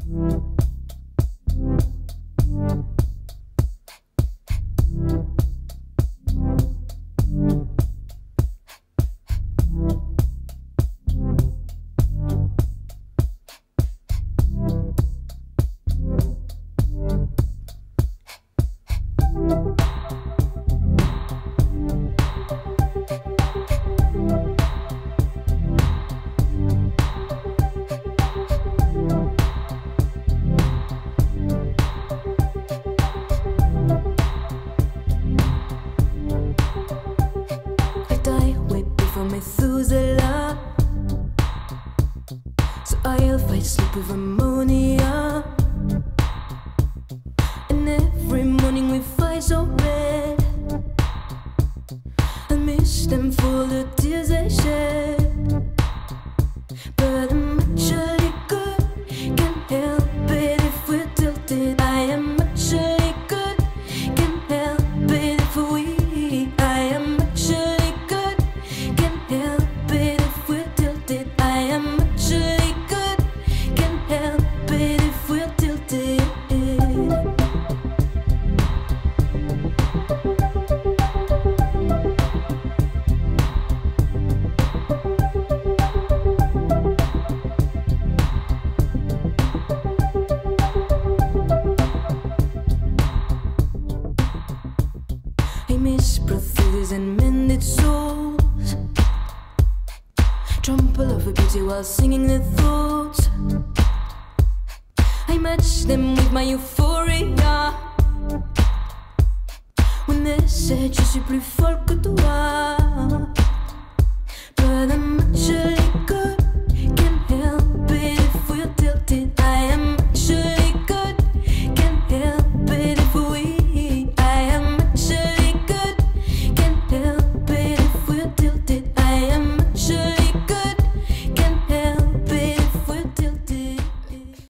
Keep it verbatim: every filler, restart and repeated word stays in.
Methuselah, so I'll fight sleep with ammonia. And every morning we fight so red, I miss them for the tears they shed. But I'm actually good, can't help it if we're tilted. I am actually good, can't help it if we. I am actually good, can't help it if we're tilted. I am actually good, can't help it if we're tilted. I miss brothels and mended souls, trample over beauty while singing their thoughts. I match them with my euphoria when they said je suis plus folle que toi.